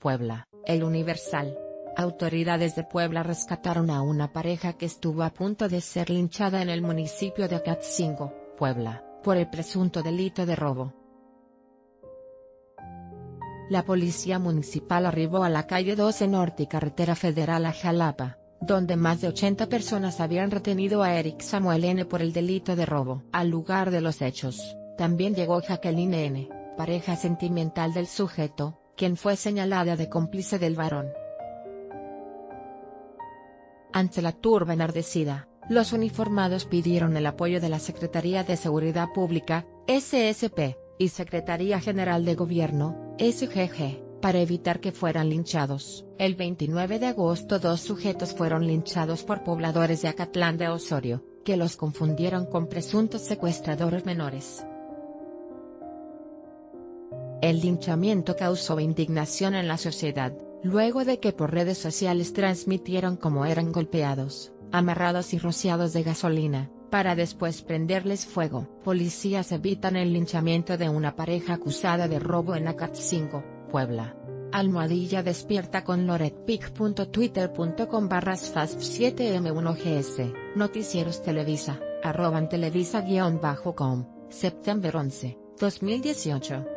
Puebla. El Universal. Autoridades de Puebla rescataron a una pareja que estuvo a punto de ser linchada en el municipio de Acatzingo, Puebla, por el presunto delito de robo. La policía municipal arribó a la calle 12 Norte y carretera federal a Jalapa, donde más de 80 personas habían retenido a Eric Samuel N. por el delito de robo. Al lugar de los hechos, también llegó Jacqueline N., pareja sentimental del sujeto, quien fue señalada de cómplice del varón. Ante la turba enardecida, los uniformados pidieron el apoyo de la Secretaría de Seguridad Pública, SSP, y Secretaría General de Gobierno, SGG, para evitar que fueran linchados. El 29 de agosto 2 sujetos fueron linchados por pobladores de Acatlán de Osorio, que los confundieron con presuntos secuestradores menores. El linchamiento causó indignación en la sociedad, luego de que por redes sociales transmitieron cómo eran golpeados, amarrados y rociados de gasolina, para después prenderles fuego. Policías evitan el linchamiento de una pareja acusada de robo en Acatzingo, Puebla. Almohadilla despierta con loretpic.twitter.com/fasp7m1gs. Noticieros Televisa, @televisa_com, septiembre 11, 2018.